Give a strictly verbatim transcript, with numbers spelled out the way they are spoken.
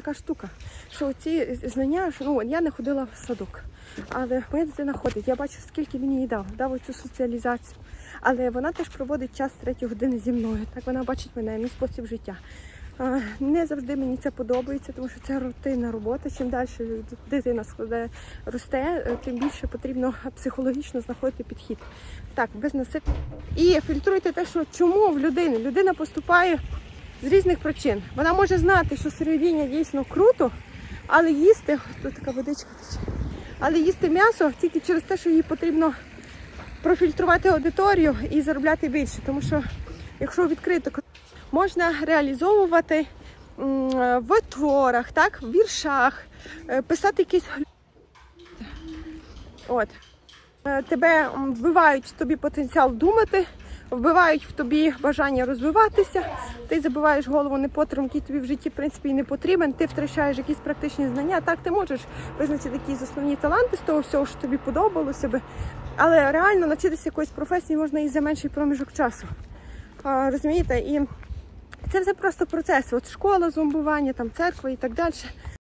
така штука, що ці знання, що, ну, я не ходила в садок, але моя дитина ходить, я бачу, скільки він їй дав, дав оцю соціалізацію. Але вона теж проводить час третьої години зі мною, так вона бачить мене, мій спосіб життя. Не завжди мені це подобається, тому що це рутинна робота. Чим далі дитина складає, росте, тим більше потрібно психологічно знаходити підхід. Так, без насильства. І фільтруйте те, що чому в людини. Людина поступає з різних причин. Вона може знати, що сироваріння дійсно круто, але їсти, тут така водичка тече, але їсти м'ясо тільки через те, що їй потрібно профільтрувати аудиторію і заробляти більше. Тому що, якщо відкрито, можна реалізовувати в творах, так, в віршах, писати якісь... От. Тебе вбивають в тобі потенціал думати, вбивають в тобі бажання розвиватися, ти забиваєш голову непотребом, який тобі в житті, в принципі, і не потрібен, ти втрачаєш якісь практичні знання. Так, ти можеш визначити якісь основні таланти з того всього, що тобі подобалося би, але реально навчитися якоїсь професії можна і за менший проміжок часу. А, розумієте? І це все просто процес. От школа, зомбування, там, церква і так далі.